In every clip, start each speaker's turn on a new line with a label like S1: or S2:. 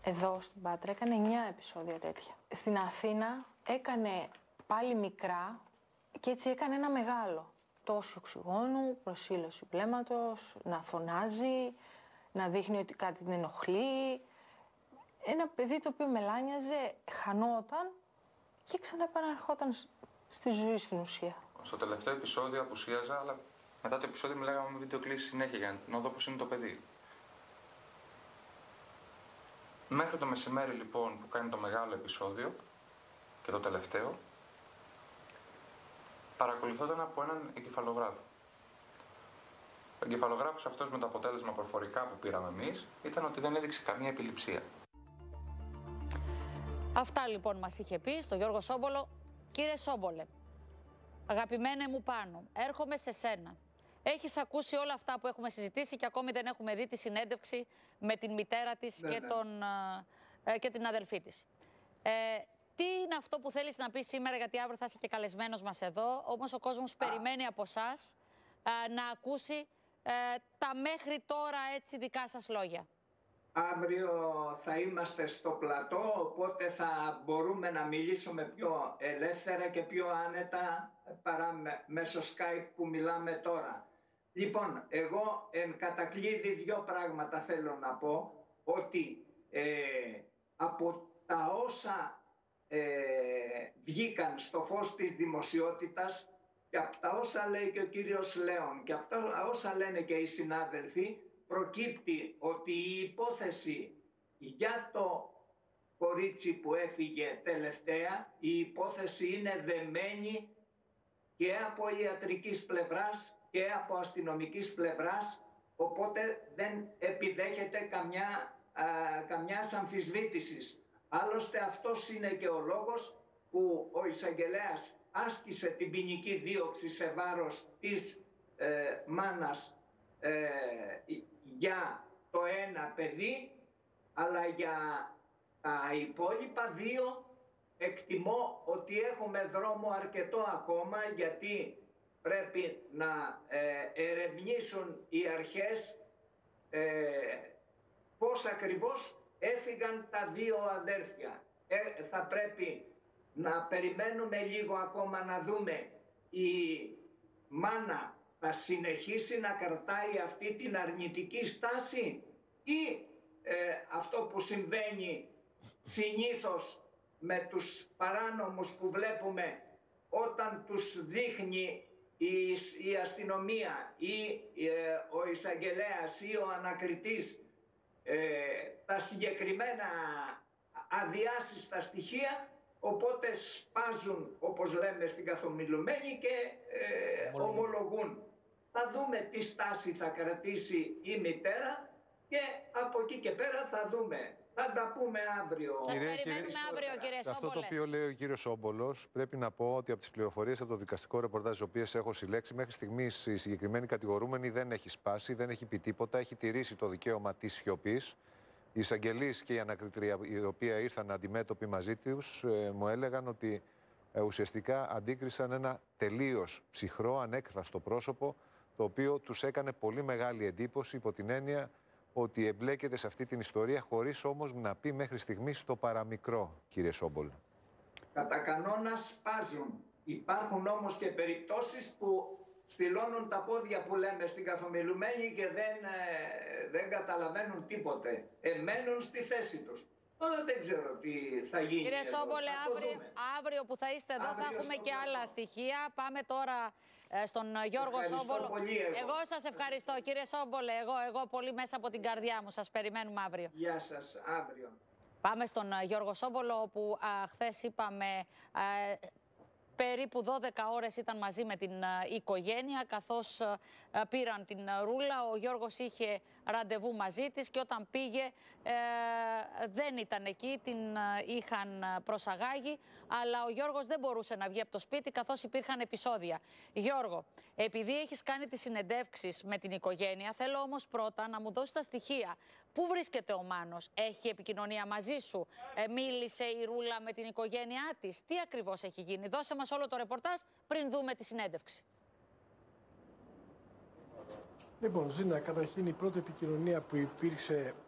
S1: Εδώ στην Πάτρα έκανε 9 επεισόδια τέτοια. Στην Αθήνα έκανε πάλι μικρά και έτσι έκανε ένα μεγάλο. Τόσο οξυγόνου, προσήλωση βλέμματος, να φωνάζει, να δείχνει ότι κάτι την ενοχλεί. Ένα παιδί το οποίο μελάνιαζε, χανόταν και ξαναεπαναρχόταν στη ζωή στην ουσία.
S2: Στο τελευταίο επεισόδιο απουσίαζα, αλλά μετά το επεισόδιο μιλάγαμε με βιντεοκλήσεις συνέχεια για να δω πώς είναι το παιδί. Μέχρι το μεσημέρι λοιπόν που κάνει το μεγάλο επεισόδιο και το τελευταίο, παρακολουθόταν από έναν εγκεφαλογράφο. Ο εγκεφαλογράφος αυτός με το αποτέλεσμα προφορικά που πήραμε εμείς ήταν ότι δεν έδειξε καμία επιληψία.
S3: Αυτά λοιπόν μας είχε πει στο Γιώργο Σόμπολο. Κύριε Σόμπολε, αγαπημένε μου Πάνο, έρχομαι σε σένα. Έχεις ακούσει όλα αυτά που έχουμε συζητήσει και ακόμη δεν έχουμε δει τη συνέντευξη με την μητέρα της και την αδελφή της. Τι είναι αυτό που θέλεις να πεις σήμερα, γιατί αύριο θα είσαι και καλεσμένος μας εδώ, όμως ο κόσμος περιμένει από εσάς να ακούσει τα μέχρι τώρα έτσι δικά σας λόγια.
S4: Αύριο θα είμαστε στο πλατό, οπότε θα μπορούμε να μιλήσουμε πιο ελεύθερα και πιο άνετα παρά μέσω Skype που μιλάμε τώρα. Λοιπόν, εγώ εν κατακλείδη 2 πράγματα θέλω να πω, ότι από τα όσα βγήκαν στο φως της δημοσιότητας και από τα όσα λέει και ο κύριος Λέων και από τα όσα λένε και οι συνάδελφοι, προκύπτει ότι η υπόθεση για το κορίτσι που έφυγε τελευταία, η υπόθεση είναι δεμένη και από ιατρικής πλευράς και από αστυνομικής πλευράς, οπότε δεν επιδέχεται καμιάς αμφισβήτησης. Άλλωστε αυτός είναι και ο λόγος που ο εισαγγελέας άσκησε την ποινική δίωξη σε βάρος της μάνας για το ένα παιδί, αλλά για τα υπόλοιπα 2 εκτιμώ ότι έχουμε δρόμο αρκετό ακόμα, γιατί πρέπει να ερευνήσουν οι αρχές πώς ακριβώς έφυγαν τα 2 αδέρφια. Θα πρέπει να περιμένουμε λίγο ακόμα να δούμε η μάνα θα συνεχίσει να κρατάει αυτή την αρνητική στάση ή αυτό που συμβαίνει συνήθως με τους παράνομους που βλέπουμε, όταν τους δείχνει η αστυνομία ή ο εισαγγελέας ή ο ανακριτής τα συγκεκριμένα αδιάσυστα στοιχεία, οπότε σπάζουν, όπως λέμε στην καθομιλουμένη, και ομολογούν. Θα δούμε τι στάση θα κρατήσει η μητέρα και από εκεί και πέρα θα δούμε. Θα τα πούμε αύριο.
S3: Σας περιμένουμε αύριο, κύριε Σόμπολε.
S5: Αυτό το οποίο λέει ο κύριος Σόμπολος, πρέπει να πω ότι από τις πληροφορίες από το δικαστικό ρεπορτάζ, τις οποίες έχω συλλέξει, μέχρι στιγμής η συγκεκριμένη κατηγορούμενη δεν έχει σπάσει, δεν έχει πει τίποτα, έχει τηρήσει το δικαίωμα της σιωπής. Οι εισαγγελείς και η ανακριτρία, η οποία ήρθαν αντιμέτωποι μαζί τους, μου έλεγαν ότι ουσιαστικά αντίκρισαν ένα τελείως ψυχρό, ανέκφραστο πρόσωπο, το οποίο τους έκανε πολύ μεγάλη εντύπωση, υπό την έννοια ότι εμπλέκεται σε αυτή την ιστορία, χωρίς όμως να πει μέχρι στιγμής το παραμικρό, κύριε Σόμπολ.
S4: Κατά κανόνα σπάζουν. Υπάρχουν όμως και περιπτώσεις που στυλώνουν τα πόδια, που λέμε στην καθομιλουμένη, και δεν καταλαβαίνουν τίποτε. Μένουν στη θέση τους. Τώρα δεν ξέρω τι θα γίνει.
S3: Κύριε Σόμπολε, αύριο που θα είστε εδώ θα έχουμε και άλλα στοιχεία. Πάμε τώρα στον Γιώργο Σόμπολο. Εγώ σας ευχαριστώ, κύριε Σόμπολε. Εγώ πολύ μέσα από την καρδιά μου. Σας περιμένουμε αύριο.
S4: Γεια σας, αύριο.
S3: Πάμε στον Γιώργο Σόμπολο, όπου χθες είπαμε περίπου 12 ώρες ήταν μαζί με την οικογένεια, καθώς πήραν την Ρούλα. Ο Γιώργος είχε ραντεβού μαζί της και όταν πήγε δεν ήταν εκεί, την είχαν προσαγάγει, αλλά ο Γιώργος δεν μπορούσε να βγει από το σπίτι καθώς υπήρχαν επεισόδια. Γιώργο, επειδή έχεις κάνει τις συνεντεύξεις με την οικογένεια, θέλω όμως πρώτα να μου δώσεις τα στοιχεία. Πού βρίσκεται ο Μάνος, έχει επικοινωνία μαζί σου, μίλησε η Ρούλα με την οικογένειά της, τι ακριβώς έχει γίνει? Δώσε μας όλο το ρεπορτάζ πριν δούμε τη συνέντευξη.
S6: Λοιπόν, Ζήνα, καταρχήν η πρώτη επικοινωνία που υπήρξε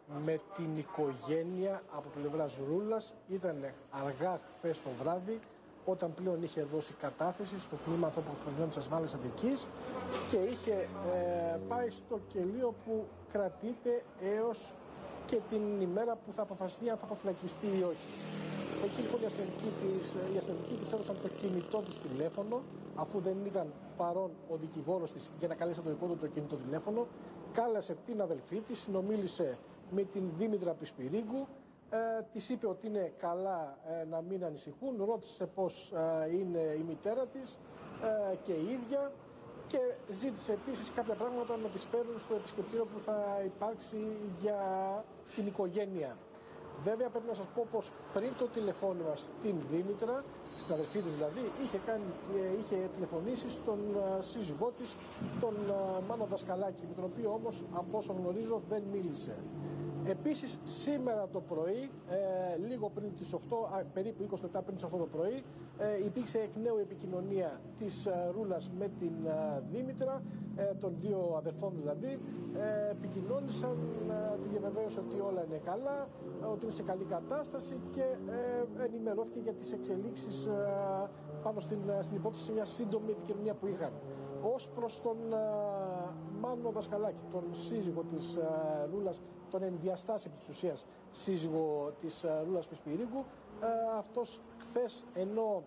S6: με την οικογένεια από πλευράς Ρούλας ήταν αργά χθες το βράδυ, όταν πλέον είχε δώσει κατάθεση στο τμήμα ανθρωποκοινωνιών της ασφάλειας Αττικής και είχε πάει στο κελείο που κρατείται έως και την ημέρα που θα αποφασιστεί αν θα αποφυλακιστεί ή όχι. Εκεί λοιπόν οι αστυνομικοί της έδωσαν το κινητό της τηλέφωνο, αφού δεν ήταν παρόν ο δικηγόρος της για να καλέσει το δικό του το κινητό τηλέφωνο. Κάλεσε την αδελφή της, συνομίλησε με την Δήμητρα Πισπυρίγκου, της είπε ότι είναι καλά, να μην ανησυχούν, ρώτησε πώς είναι η μητέρα της και η ίδια και ζήτησε επίσης κάποια πράγματα να τις φέρουν στο επισκεπτήριο που θα υπάρξει για την οικογένεια. Βέβαια πρέπει να σας πω πως πριν το τηλεφώνημα στην Δήμητρα, στην αδελφή της δηλαδή, είχε τηλεφωνήσει στον σύζυγό της, τον Μάνο Δασκαλάκη, με τον οποίο όμως από όσο γνωρίζω δεν μίλησε. Επίσης σήμερα το πρωί, λίγο πριν τις 8, περίπου 20 λεπτά πριν τις 8 το πρωί, υπήρξε εκ νέου επικοινωνία της Ρούλας με την Δήμητρα, των δύο αδερφών δηλαδή. Επικοινώνησαν, τη διαβεβαίωσε ότι όλα είναι καλά, ότι είναι σε καλή κατάσταση και ενημερώθηκε για τις εξελίξεις πάνω στην υπόθεση σε μια σύντομη επικοινωνία που είχαν. Ως προς τον Μάνο Δασκαλάκη, τον σύζυγο της Ρούλας, τον ενδιαστάση της ουσίας σύζυγο της Ρούλας Πισπυρίγκου, αυτός χθες ενώ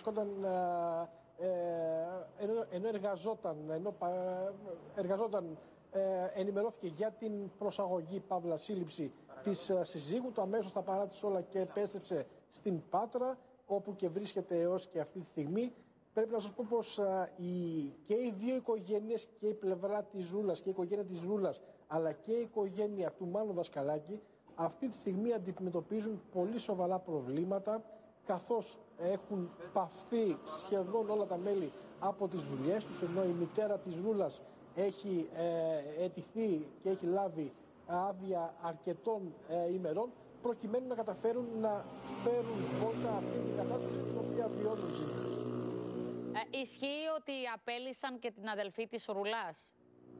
S6: εργαζόταν, ενημερώθηκε για την προσαγωγή παύλα σύλληψη της συζύγου, το αμέσως τα παράτησε όλα και επέστρεψε στην Πάτρα, όπου και βρίσκεται έως και αυτή τη στιγμή. Πρέπει να σας πω πως και οι δύο οικογένειες, και η πλευρά της Ρούλας και η οικογένεια της Ρούλας, αλλά και η οικογένεια του Μάνου Δασκαλάκη, αυτή τη στιγμή αντιμετωπίζουν πολύ σοβαρά προβλήματα, καθώς έχουν παυθεί σχεδόν όλα τα μέλη από τις δουλειές τους, ενώ η μητέρα της Ρούλας έχει αιτηθεί και έχει λάβει άδεια αρκετών ημερών, προκειμένου να καταφέρουν να φέρουν βόλτα αυτή την κατάσταση την οποία βιώνουν σήμερα.
S3: Ισχύει ότι απέλυσαν και την αδελφή της Ρουλάς?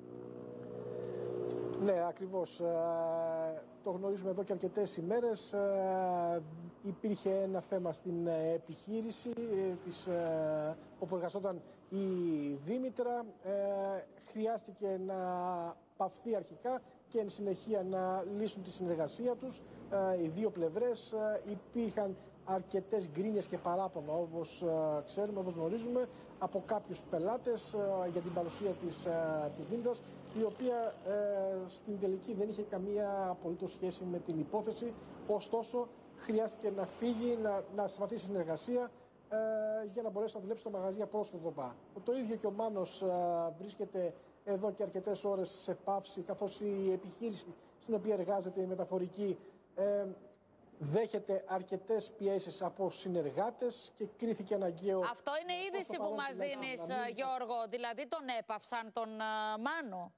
S6: Ναι, ακριβώς. Το γνωρίζουμε εδώ και αρκετές ημέρες. Υπήρχε ένα θέμα στην επιχείρηση όπου εργαζόταν η Δήμητρα. Χρειάστηκε να παυθεί αρχικά και εν συνεχεία να λύσουν τη συνεργασία τους οι δύο πλευρές. Υπήρχαν αρκετές γκρίνιες και παράπονα, όπως ξέρουμε, όπως γνωρίζουμε, από κάποιους πελάτες για την παρουσία της Δήμητρας, η οποία στην τελική δεν είχε καμία απολύτως σχέση με την υπόθεση. Ωστόσο, χρειάστηκε να φύγει, να σταματήσει η συνεργασία για να μπορέσει να δουλέψει στο μαγαζί απρόσδοτα. Το ίδιο και ο Μάνος βρίσκεται εδώ και αρκετές ώρες σε παύση, καθώς η επιχείρηση στην οποία εργάζεται η μεταφορική δέχεται αρκετές πιέσεις από συνεργάτες και κρίθηκε αναγκαίο.
S3: Αυτό είναι η είδηση που μας δίνεις, Γιώργο, δηλαδή τον έπαυσαν τον Μάνο?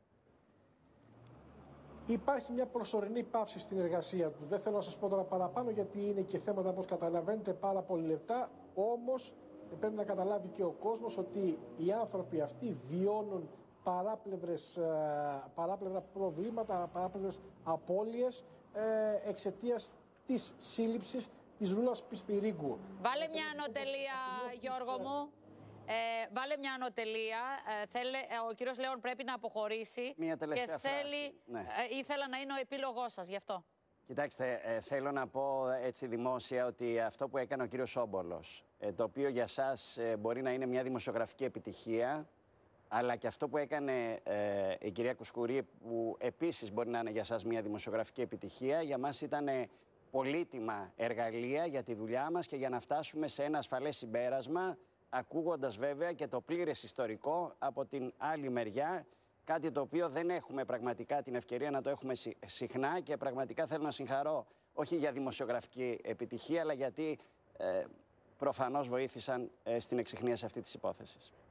S6: Υπάρχει μια προσωρινή παύση στην εργασία του. Δεν θέλω να σας πω τώρα παραπάνω, γιατί είναι και θέματα, όπως καταλαβαίνετε, πάρα πολύ λεπτά. Όμως πρέπει να καταλάβει και ο κόσμος ότι οι άνθρωποι αυτοί βιώνουν παράπλευρα προβλήματα, παράπλευρες απώλειες εξαιτίας της σύλληψης της Ρούλας Πισπυρίγκου.
S3: Βάλε μια ανωτελεία, Γιώργο μου. Βάλε μια ανωτελεία. Ο κύριος Λέων πρέπει να αποχωρήσει.
S7: Μια τελευταία
S3: φράση. Ναι. Ήθελα να είναι ο επίλογός σας, γι' αυτό.
S7: Κοιτάξτε, θέλω να πω έτσι δημόσια ότι αυτό που έκανε ο κύριος Σόμπολος, το οποίο για σας μπορεί να είναι μια δημοσιογραφική επιτυχία, αλλά και αυτό που έκανε η κυρία Κουσκουρή, που επίσης μπορεί να είναι για σας μια δημοσιογραφική επιτυχία, για μας ήταν πολύτιμα εργαλεία για τη δουλειά μας και για να φτάσουμε σε ένα ασφαλές συμπέρασμα, ακούγοντας βέβαια και το πλήρες ιστορικό από την άλλη μεριά, κάτι το οποίο δεν έχουμε πραγματικά την ευκαιρία να το έχουμε συχνά, και πραγματικά θέλω να συγχαρώ όχι για δημοσιογραφική επιτυχία, αλλά γιατί προφανώς βοήθησαν στην εξιχνίαση αυτή της υπόθεσης.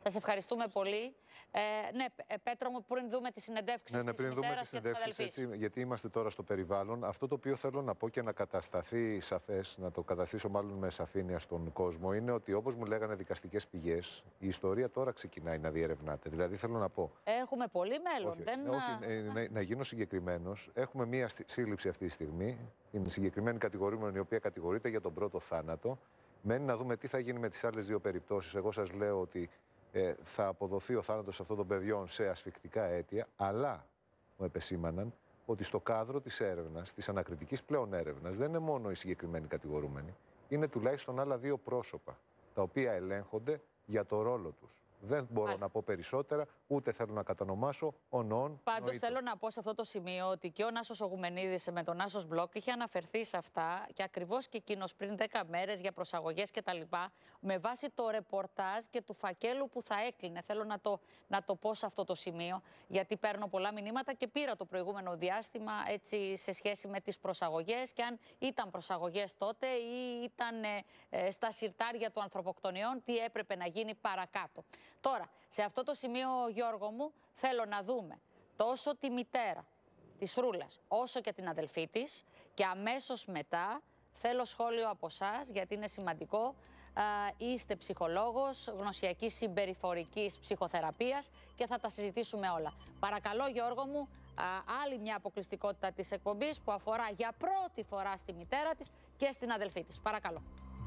S3: Σας ευχαριστούμε πολύ. Ναι, Πέτρο μου, πριν δούμε τη συνεντεύξη της μητέρας και της αδελφής.
S5: Γιατί είμαστε τώρα στο περιβάλλον. Αυτό το οποίο θέλω να πω και να κατασταθεί σαφές, να το καταστήσω μάλλον με σαφήνεια στον κόσμο, είναι ότι όπως μου λέγανε δικαστικές πηγές, η ιστορία τώρα ξεκινάει να διερευνάται. Δηλαδή θέλω να πω.
S3: Έχουμε πολύ μέλλον.
S5: Να γίνω συγκεκριμένος. Έχουμε μία σύλληψη αυτή τη στιγμή, την συγκεκριμένη κατηγορούμενη, η οποία κατηγορείται για τον πρώτο θάνατο. Μένει να δούμε τι θα γίνει με τις άλλες δύο περιπτώσεις. Εγώ σας λέω ότι θα αποδοθεί ο θάνατος αυτών των παιδιών σε ασφυκτικά αίτια, αλλά μου επεσήμαναν ότι στο κάδρο της έρευνας, της ανακριτικής πλέον έρευνας, δεν είναι μόνο οι συγκεκριμένοι κατηγορούμενοι, είναι τουλάχιστον άλλα δύο πρόσωπα, τα οποία ελέγχονται για το ρόλο τους. Δεν μπορώ να πω περισσότερα, ούτε θέλω να κατανομάσω ονόν.
S3: Πάντως θέλω να πω σε αυτό το σημείο ότι και ο Νάσος Ογουμενίδης με τον Νάσος Μπλοκ είχε αναφερθεί σε αυτά και ακριβώς και εκείνος πριν 10 μέρες για προσαγωγές και τα λοιπά, με βάση το ρεπορτάζ και του φακέλου που θα έκλεινε. Θέλω να το πω σε αυτό το σημείο, γιατί παίρνω πολλά μηνύματα και πήρα το προηγούμενο διάστημα έτσι, σε σχέση με τις προσαγωγές και αν ήταν προσαγωγές τότε ή ήταν στα συρτάρια του ανθρωποκτονιών, τι έπρεπε να γίνει παρακάτω. Τώρα, σε αυτό το σημείο, Γιώργο μου, θέλω να δούμε τόσο τη μητέρα της Ρούλας, όσο και την αδελφή της και αμέσως μετά θέλω σχόλιο από εσάς, γιατί είναι σημαντικό. Είστε ψυχολόγος, γνωσιακής συμπεριφορικής ψυχοθεραπείας και θα τα συζητήσουμε όλα. Παρακαλώ, Γιώργο μου, άλλη μια αποκλειστικότητα της εκπομπής που αφορά για πρώτη φορά στη μητέρα της και στην αδελφή της. Παρακαλώ.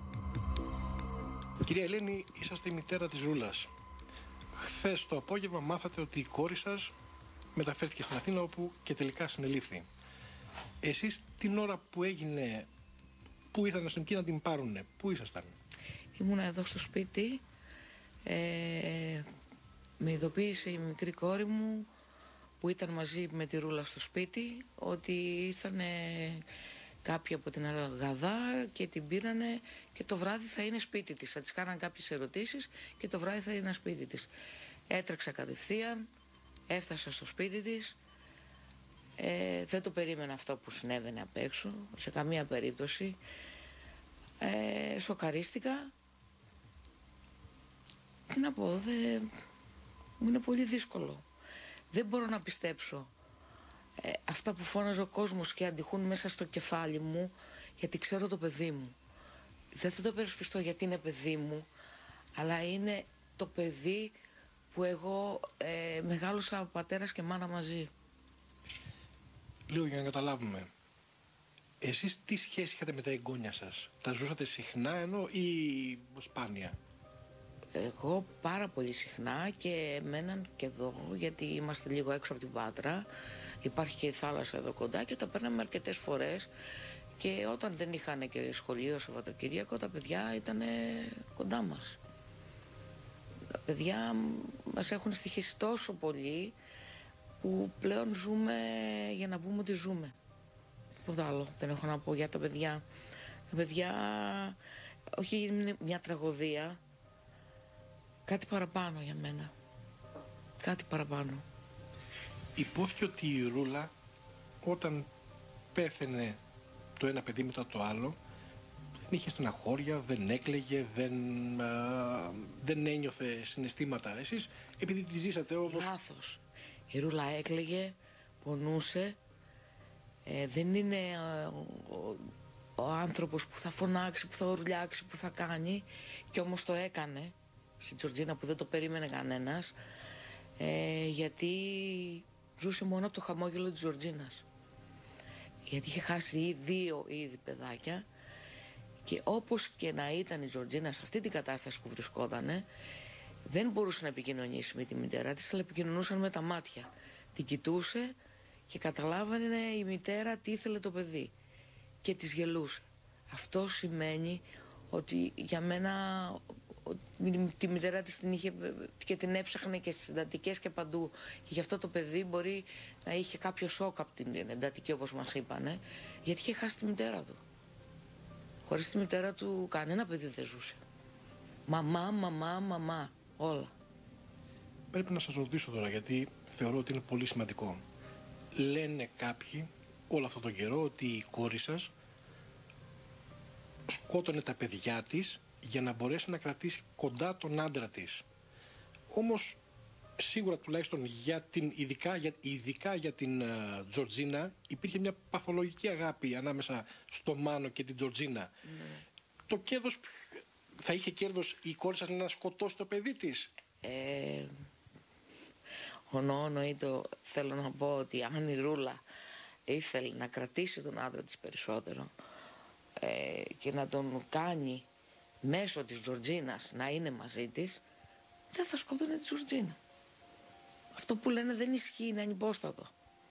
S6: Κυρία Ελένη, είσαστε η μητέρα της Ρούλας. Χθες το απόγευμα μάθατε ότι η κόρη σας μεταφέρθηκε στην Αθήνα, όπου και τελικά συνελήφθη. Εσείς την ώρα που έγινε, που ήρθαν αστυνομικοί να την πάρουνε, πού ήσασταν?
S8: Ήμουνα εδώ στο σπίτι. Με ειδοποίησε η μικρή κόρη μου που ήταν μαζί με τη Ρούλα στο σπίτι ότι ήρθανε κάποιοι από την Γαδά και την πήρανε και το βράδυ θα είναι σπίτι της. Θα της κάναν κάποιες ερωτήσεις και το βράδυ θα είναι σπίτι της. Έτρεξα κατευθείαν, έφτασα στο σπίτι της. Δεν το περίμενα αυτό που συνέβαινε απ' έξω, σε καμία περίπτωση. Σοκαρίστηκα. Τι να πω, μου είναι πολύ δύσκολο. Δεν μπορώ να πιστέψω αυτά που φώναζε ο κόσμος και αντιχούν μέσα στο κεφάλι μου, γιατί ξέρω το παιδί μου. Δεν θα το υπερασπιστώ γιατί είναι παιδί μου, αλλά είναι το παιδί που εγώ μεγάλωσα από πατέρας και μάνα μαζί.
S6: Λίγο για να καταλάβουμε. Εσείς τι σχέση είχατε με τα εγγόνια σας? Τα ζούσατε συχνά ή σπάνια?
S8: Εγώ πάρα πολύ συχνά και μέναν και εδώ, γιατί είμαστε λίγο έξω από την Πάτρα. Υπάρχει και η θάλασσα εδώ κοντά και τα παίρναμε αρκετές φορές. Και όταν δεν είχαν και σχολείο Σαββατοκύριακο, τα παιδιά ήταν κοντά μας. Τα παιδιά μας έχουν στοιχήσει τόσο πολύ που πλέον ζούμε για να πούμε ότι ζούμε. Τίποτα άλλο δεν έχω να πω για τα παιδιά. Τα παιδιά, όχι είναι μια τραγωδία, κάτι παραπάνω για μένα. Κάτι παραπάνω.
S6: Υπόθηκε ότι η Ρούλα όταν πέθαινε το ένα παιδί μετά το άλλο δεν είχε στεναχώρια, δεν έκλαιγε, δεν ένιωθε συναισθήματα. Εσείς επειδή τη ζήσατε όπως...
S8: Λάθος. Η Ρούλα έκλαιγε, πονούσε. Δεν είναι ο άνθρωπος που θα φωνάξει, που θα ουρλιάξει, που θα κάνει, και όμως το έκανε στην Τζορτζίνα που δεν το περίμενε κανένας, γιατί ζούσε μόνο από το χαμόγελο της Τζορτζίνας. Γιατί είχε χάσει 2 ήδη παιδάκια και όπως και να ήταν η Τζορτζίνα σε αυτή την κατάσταση που βρισκότανε, δεν μπορούσε να επικοινωνήσει με τη μητέρα της, αλλά επικοινωνούσαν με τα μάτια. Την κοιτούσε και καταλάβανε η μητέρα τι ήθελε το παιδί και της γελούσε. Αυτό σημαίνει ότι για μένα τη μητέρα της την είχε και την έψαχνε και στις εντατικές και παντού, και γι' αυτό το παιδί μπορεί να είχε κάποιο σοκ από την εντατική, όπως μας είπανε, γιατί είχε χάσει τη μητέρα του. Χωρίς τη μητέρα του κανένα παιδί δεν ζούσε. Μαμά, όλα.
S6: Πρέπει να σας ρωτήσω τώρα, γιατί θεωρώ ότι είναι πολύ σημαντικό. Λένε κάποιοι όλο αυτόν τον καιρό ότι η κόρη σας σκότωνε τα παιδιά της για να μπορέσει να κρατήσει κοντά τον άντρα της. Όμως σίγουρα τουλάχιστον ειδικά για την Τζορτζίνα υπήρχε μια παθολογική αγάπη ανάμεσα στο Μάνο και την Τζορτζίνα. Το κέρδος, θα είχε κέρδος η κόρη σας να σκοτώσει το παιδί της?
S8: Θέλω να πω ότι αν η Ρούλα ήθελε να κρατήσει τον άντρα της περισσότερο και να τον κάνει μέσω της Τζορτζίνας να είναι μαζί της, δεν θα σκοτώνε τη Τζορτζίνα. Αυτό που λένε δεν ισχύει, είναι ανυπόστατο.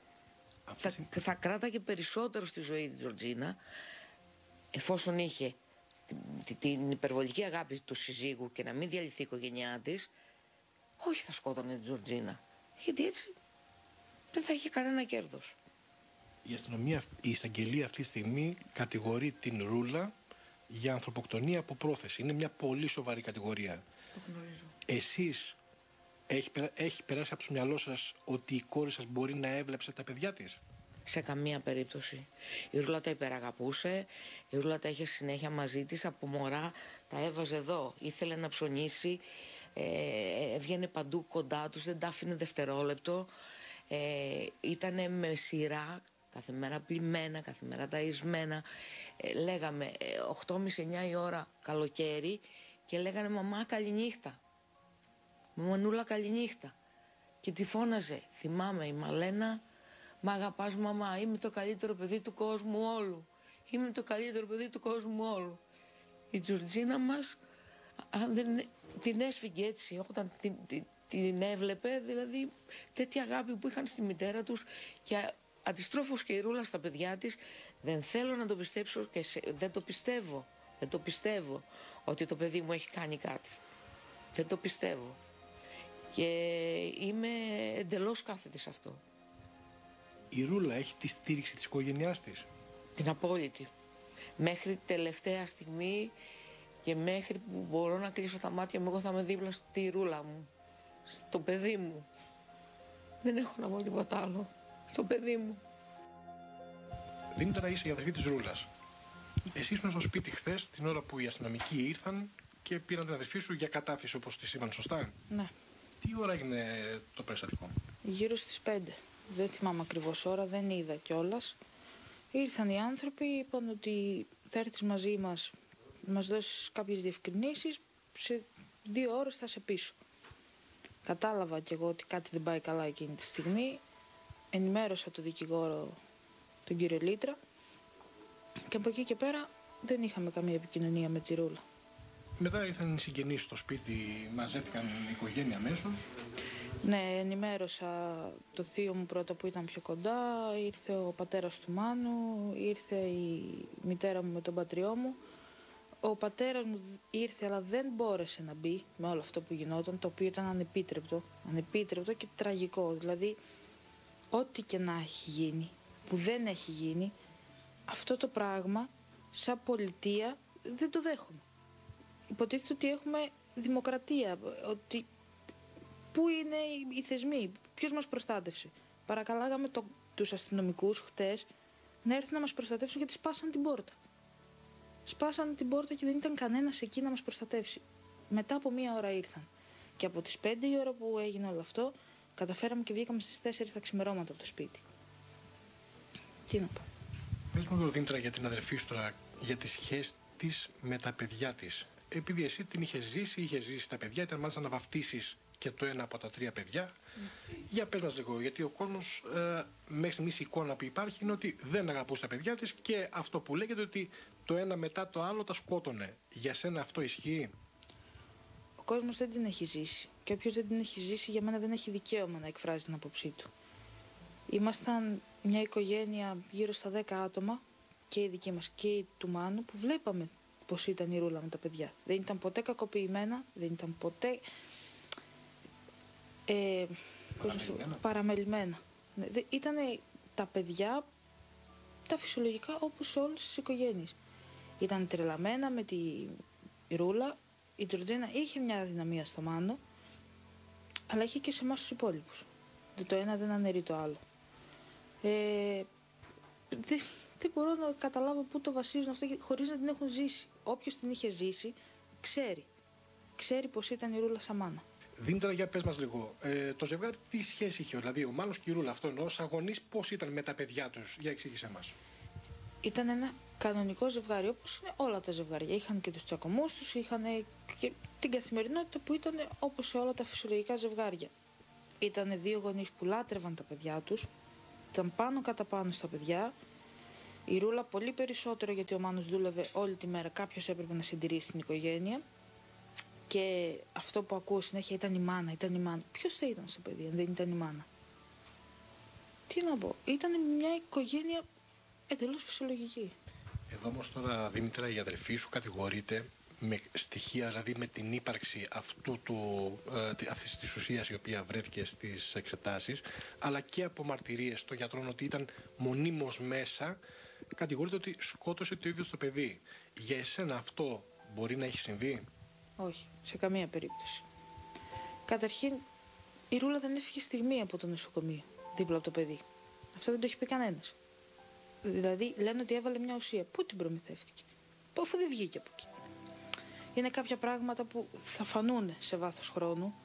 S8: Θα κράταγε περισσότερο στη ζωή τη Τζορτζίνα, εφόσον είχε την υπερβολική αγάπη του συζύγου και να μην διαλυθεί η οικογένειά της. Όχι, θα σκότωνε την Τζορτζίνα, γιατί έτσι δεν θα είχε κανένα κέρδος.
S6: Η αστυνομία, η εισαγγελία αυτή τη στιγμή κατηγορεί την Ρούλα για ανθρωποκτονία από πρόθεση. Είναι μια πολύ σοβαρή κατηγορία.
S8: Το γνωρίζω.
S6: Εσείς έχει περάσει από το μυαλό σας ότι η κόρη σας μπορεί να έβλεψε τα παιδιά της?
S8: Σε καμία περίπτωση. Η Ρούλα τα υπεραγαπούσε, η Ρούλα τα είχε συνέχεια μαζί της, από μωρά τα έβαζε εδώ. Ήθελε να ψωνίσει, έβγαινε παντού κοντά τους, δεν τα άφηνε δευτερόλεπτο. Ήτανε με σειρά, κάθε μέρα πλημμένα, κάθε μέρα ταΐσμένα. Λέγαμε 8.30-9 η ώρα καλοκαίρι και λέγανε «Μαμά, καληνύχτα». «Μαμανούλα, καληνύχτα». Και τη φώναζε, θυμάμαι, η Μαλένα, «Μ' αγαπάς, μαμά, είμαι το καλύτερο παιδί του κόσμου όλου. Είμαι το καλύτερο παιδί του κόσμου όλου». Η Τζορτζίνα μας, αν δεν την έσφυγε έτσι όταν την έβλεπε, δηλαδή τέτοια αγάπη που είχαν στη μητέρα τους, και αντιστρόφως και η Ρούλα στα παιδιά της, δεν θέλω να το πιστέψω και δεν το πιστεύω. Δεν το πιστεύω ότι το παιδί μου έχει κάνει κάτι. Δεν το πιστεύω. Και είμαι εντελώς κάθετη σε αυτό.
S6: Η Ρούλα έχει τη στήριξη της οικογένειάς της?
S8: Την απόλυτη. Μέχρι τελευταία στιγμή και μέχρι που μπορώ να κλείσω τα μάτια μου, εγώ θα είμαι δίπλα στη Ρούλα μου, στο παιδί μου. Δεν έχω να πω τίποτα άλλο. Στο παιδί μου.
S6: Δήμητρα, είσαι η αδερφή της Ρούλας. Εσύ ήσουν στο σπίτι χθες την ώρα που οι αστυνομικοί ήρθαν και πήραν την αδερφή σου για κατάθεση, όπως τη είπαν, σωστά?
S9: Ναι.
S6: Τι ώρα έγινε το περιστατικό?
S9: Γύρω στις 5. Δεν θυμάμαι ακριβώς ώρα, δεν είδα κιόλας. Ήρθαν οι άνθρωποι, είπαν ότι θα έρθεις μαζί μας, να μας δώσεις κάποιες διευκρινήσεις, σε 2 ώρες θα είσαι πίσω. Κατάλαβα κι εγώ ότι κάτι δεν πάει καλά εκείνη τη στιγμή. Ενημέρωσα τον δικηγόρο, τον κύριο Λίτρα, και από εκεί και πέρα δεν είχαμε καμία επικοινωνία με τη Ρούλα.
S6: Μετά ήρθαν οι συγγενείς στο σπίτι, μαζεύτηκαν η οικογένεια αμέσως.
S9: Ναι, ενημέρωσα το θείο μου πρώτα που ήταν πιο κοντά, ήρθε ο πατέρας του Μάνου, ήρθε η μητέρα μου με τον πατριό μου. Ο πατέρας μου ήρθε, αλλά δεν μπόρεσε να μπει με όλο αυτό που γινόταν, το οποίο ήταν ανεπίτρεπτο και τραγικό. Δηλαδή, ό,τι και να έχει γίνει, που δεν έχει γίνει, αυτό το πράγμα, σαν πολιτεία, δεν το δέχομαι. Υποτίθεται ότι έχουμε δημοκρατία, ότι πού είναι οι θεσμοί, ποιος μας προστάτευσε. Παρακαλάγαμε τους αστυνομικούς χτες να έρθουν να μας προστατεύσουν, γιατί σπάσαν την πόρτα. Σπάσαν την πόρτα και δεν ήταν κανένας εκεί να μας προστατεύσει. Μετά από 1 ώρα ήρθαν. Και από τις 5 η ώρα που έγινε όλο αυτό, καταφέραμε και βγήκαμε στις 4 τα ξημερώματα από το σπίτι. Τι να πω.
S6: Πες μου, Δήμητρα, για την αδερφή σου τώρα, για τη σχέση της με τα παιδιά της. Επειδή εσύ την είχε ζήσει τα παιδιά, ήταν μάλιστα να βαφτίσεις και το ένα από τα 3 παιδιά. Για πες μας λίγο, γιατί ο κόσμος μέχρι στιγμής η εικόνα που υπάρχει είναι ότι δεν αγαπούσε τα παιδιά της και αυτό που λέγεται ότι το ένα μετά το άλλο τα σκότωνε. Για σένα αυτό ισχύει?
S9: Ο κόσμος δεν την έχει ζήσει. Και όποιος δεν την έχει ζήσει, για μένα δεν έχει δικαίωμα να εκφράζει την άποψή του. Ήμασταν μια οικογένεια γύρω στα 10 άτομα, και η δική μας και η του Μάνου, που βλέπαμε πώς ήταν η Ρούλα με τα παιδιά. Δεν ήταν ποτέ κακοποιημένα, δεν ήταν ποτέ παραμελημένα. Ήταν τα παιδιά τα φυσιολογικά, όπως σε όλες τις οικογένειες. Ήταν τρελαμένα με τη Ρούλα. Η Τζορτζίνα είχε μια αδυναμία στο Μάνο, αλλά είχε και σε εμάς τους υπόλοιπους. Το ένα δεν αναιρεί το άλλο. Δεν μπορώ να καταλάβω πού το βασίζουν αυτό χωρίς να την έχουν ζήσει. Όποιος την είχε ζήσει, ξέρει. Ξέρει πως ήταν η Ρούλα σαν μάνα.
S6: Δήμητρα, για πες μας λίγο. Το ζευγάρι τι σχέση είχε, δηλαδή ο Μάνος και η Ρούλα, αυτό εννοώ, ως αγωνείς, πώς ήταν με τα παιδιά τους, για εξήγησέ μας.
S9: Ήταν ένα κανονικό ζευγάρι, όπως είναι όλα τα ζευγάρια. Είχαν και τους τσακωμούς τους, είχαν και την καθημερινότητα που ήταν όπως σε όλα τα φυσιολογικά ζευγάρια. Ήταν δύο γονείς που λάτρευαν τα παιδιά τους, ήταν πάνω κατά πάνω στα παιδιά. Η Ρούλα πολύ περισσότερο, γιατί ο Μάνος δούλευε όλη τη μέρα, κάποιος έπρεπε να συντηρήσει την οικογένεια. Και αυτό που ακούω συνέχεια ήταν η μάνα, ήταν η μάνα. Ποιος θα ήταν στο παιδί, αν δεν ήταν η μάνα? Τι να πω, ήταν μια οικογένεια εντελώς φυσιολογική.
S6: Εδώ όμως τώρα, Δήμητρα, η αδερφή σου κατηγορείται με στοιχεία, δηλαδή με την ύπαρξη αυτής της ουσίας η οποία βρέθηκε στις εξετάσεις, αλλά και από μαρτυρίες των γιατρών ότι ήταν μονίμως μέσα, κατηγορείται ότι σκότωσε το ίδιο το παιδί. Για εσένα αυτό μπορεί να έχει συμβεί?
S9: Όχι, σε καμία περίπτωση. Καταρχήν, η Ρούλα δεν έφυγε στιγμή από το νοσοκομείο, δίπλα από το παιδί. Αυτό δεν το έχει πει κανένας. Δηλαδή, λένε ότι έβαλε μια ουσία. Πού την προμηθεύτηκε? Αφού δεν βγήκε από εκεί. Είναι κάποια πράγματα που θα φανούν σε βάθος χρόνου.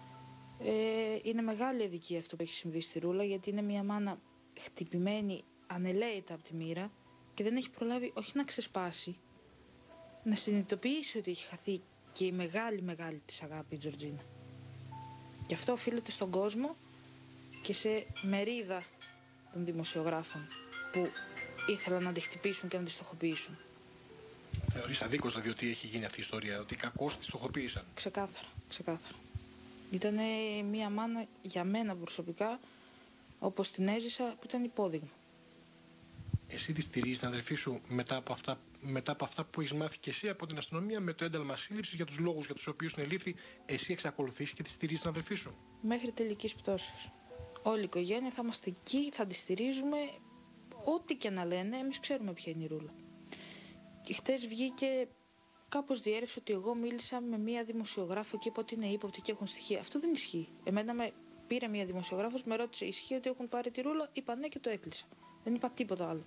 S9: Είναι μεγάλη αδικία αυτό που έχει συμβεί στη Ρούλα, γιατί είναι μια μάνα χτυπημένη, ανελαίητα από τη μοίρα και δεν έχει προλάβει όχι να ξεσπάσει, να συνειδητοποιήσει ότι έχει χαθεί και η μεγάλη της αγάπη, η Τζορτζίνα. Γι' αυτό οφείλεται στον κόσμο και σε μερίδα των δημοσιογράφων που ήθελαν να τη χτυπήσουν και να τη στοχοποιήσουν.
S6: Θεωρείς αδίκως δηλαδή ότι έχει γίνει αυτή η ιστορία, ότι κακώς τη στοχοποίησαν?
S9: Ξεκάθαρα, ξεκάθαρα. Ήταν μια μάνα για μένα προσωπικά, όπως την έζησα, που ήταν υπόδειγμα.
S6: Εσύ τη στηρίζεις την αδερφή σου μετά από αυτά που έχεις μάθει και εσύ από την αστυνομία με το ένταλμα σύλληψης για τους λόγους για τους οποίους συνελήφθη, εσύ εξακολουθείς και τη στηρίζεις την αδερφή σου?
S9: Μέχρι τελικής πτώσης. Όλη η οικογένεια θα είμαστε εκεί, θα τη στηρίζουμε, ό,τι και να λένε, εμείς ξέρουμε ποια είναι η Ρούλα. Και χτες βγήκε, κάπως διέρευσε ότι εγώ μίλησα με μία δημοσιογράφο και είπα ότι είναι ύποπτη και έχουν στοιχεία. Αυτό δεν ισχύει. Εμένα με πήρε μία δημοσιογράφος, με ρώτησε, ισχύει ότι έχουν πάρει τη Ρούλα? Είπα ναι και το έκλεισα. Δεν είπα τίποτα άλλο.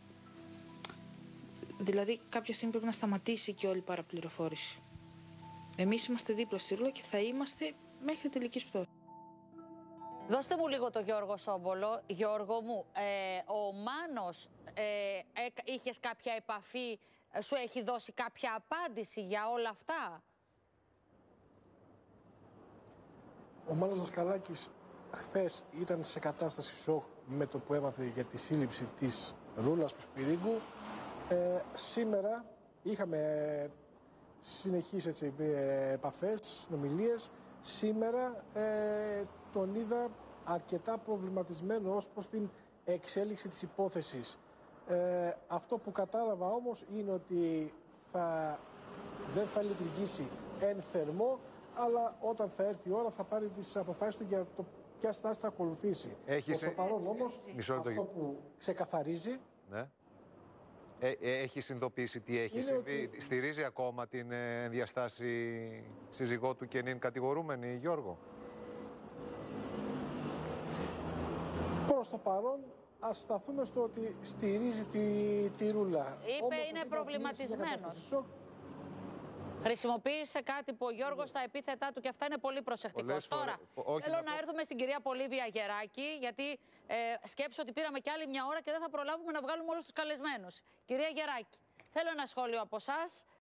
S9: Δηλαδή, κάποια στιγμή πρέπει να σταματήσει και όλη η παραπληροφόρηση. Εμείς είμαστε δίπλα στη Ρούλα και θα είμαστε μέχρι τελικής πτώσης.
S3: Δώστε μου λίγο το Γιώργο Σόμπολο. Γιώργο μου, ο Μάνος, είχες κάποια επαφή, σου έχει δώσει κάποια απάντηση για όλα αυτά?
S6: Ο Μάνος Δασκαλάκης χθες ήταν σε κατάσταση σοκ με το που έμαθε για τη σύλληψη της Ρούλας Πισπυρίγκου. Σήμερα είχαμε συνεχείς επαφές, συνομιλίες. Σήμερα τον είδα αρκετά προβληματισμένο ως προς την εξέλιξη της υπόθεσης. Αυτό που κατάλαβα όμως είναι ότι δεν θα λειτουργήσει εν θερμό, αλλά όταν θα έρθει η ώρα θα πάρει τις αποφάσεις του για το ποια στάση θα ακολουθήσει. Προς το παρόν όμως, αυτό που ξεκαθαρίζει...
S5: Ναι. Έχει συνειδητοποιήσει τι έχει συμβεί? Ότι... Στηρίζει ακόμα την ενδιαστάση σύζυγό του και είναι κατηγορούμενη, Γιώργο?
S6: Προς το παρόν, ας σταθούμε στο ότι στηρίζει τη Ρούλα.
S3: Είπε όμως, είναι προβληματισμένος. Χρησιμοποίησε κάτι που ο Γιώργος στα επίθετά του και αυτά είναι πολύ προσεκτικός. Τώρα, θέλω να έρθουμε στην κυρία Πολύβια Γεράκη, γιατί σκέψω ότι πήραμε κι άλλη μια ώρα και δεν θα προλάβουμε να βγάλουμε όλους τους καλεσμένους. Κυρία Γεράκη, θέλω ένα σχόλιο από εσάς.